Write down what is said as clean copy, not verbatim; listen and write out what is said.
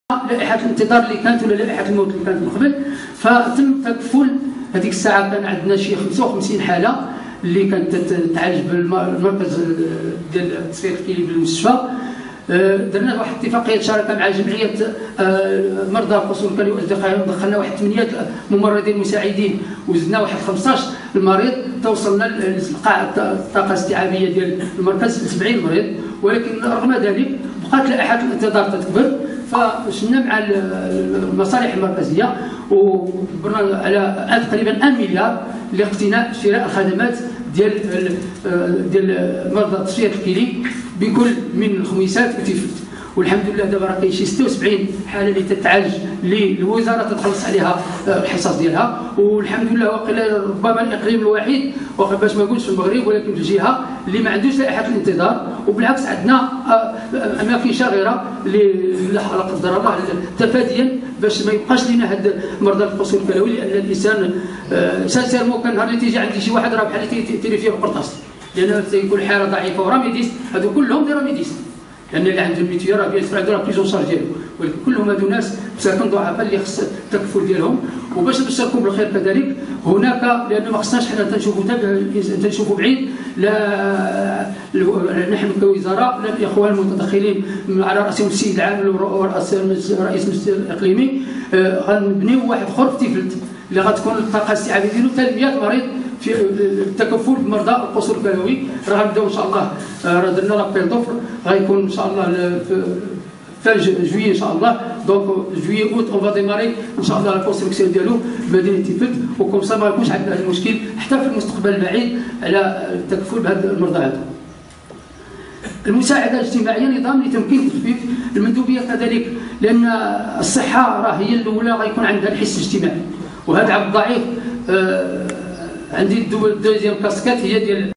لائحه الانتظار اللي كانت ولا لائحه الموت اللي كانت من قبل، فتم تكفل هذيك الساعه. كان عندنا شي 55 حاله اللي كانت تعالج بالمركز ديال التصفيه الكلوي بالمستشفى. درنا واحد اتفاقيه شراكه مع جمعيه مرضى القصور الكلوي واصدقائهم، دخلنا واحد 8 ممرضين مساعدين وزدنا واحد 15 المريض، توصلنا لقاع الطاقه الاستيعابيه ديال المركز ل 70 مريض. ولكن رغم ذلك بقات لائحه الانتظار تتكبر، فشلنا مع المصالح المركزيه وجبرنا على تقريبا 1 مليار لاقتناء شراء الخدمات ديال مرضى التصفيه الكلوي بكل من الخميسات وتيفلت. والحمد لله دابا راه كاين شي 76 حاله اللي تتعالج اللي الوزاره تتخلص عليها الحصص ديالها، والحمد لله وقيلا ربما الاقليم الوحيد باش ما نقولش في المغرب ولكن في الجهه اللي ما عندوش لائحه الانتظار. وبالعكس عندنا اماكن شاغره اللي لا قدر الله تفاديا باش ما يبقاش لنا هاد مرضى القصور الكلوي، لان الانسان سيرمو كان نهار اللي تيجي عندي شي واحد راه بحال اللي تيري فيه القرطاس، لان تيكون حاله ضعيفه وراميديس، هذو كلهم دي راميديس، لان اللي عنده الميتيا راه بيسمع عنده بريزون شارج ديالو، ولكن كلهم هادو ناس مساكن ضعفاء اللي خص التكفل ديالهم. وباش نبشركم بالخير كذلك هناك، لان ما خصناش حنا تنشوفوا بعيد، لا نحن كوزاره لا الاخوان المتدخلين على راسهم السيد العام ورئيس المجلس الاقليمي، غنبنيو واحد اخر في تيفلت اللي غتكون الطاقه الاستيعابيه ديالو حتى 100 مريض في التكفل بمرضى القصور الكلوي. راه غنبداو ان شاء الله، راه درنا لابيل دوفر غيكون ان شاء الله في جويي ان شاء الله. دونك جويي اوت اون فا ديماري ان شاء الله لا كونستركسيون ديالو مدينه تيفلت، وكم سا ما يكونش عندنا هذا المشكل حتى في المستقبل البعيد على التكفل بهذا المرضى هذا. المساعده الاجتماعيه نظام لتمكين تخفيف المندوبيه كذلك، لان الصحه راه هي الاولى غيكون عندها الحس الاجتماعي، وهذا عبد الضعيف عندي الدوزيام كاسكات هي ديال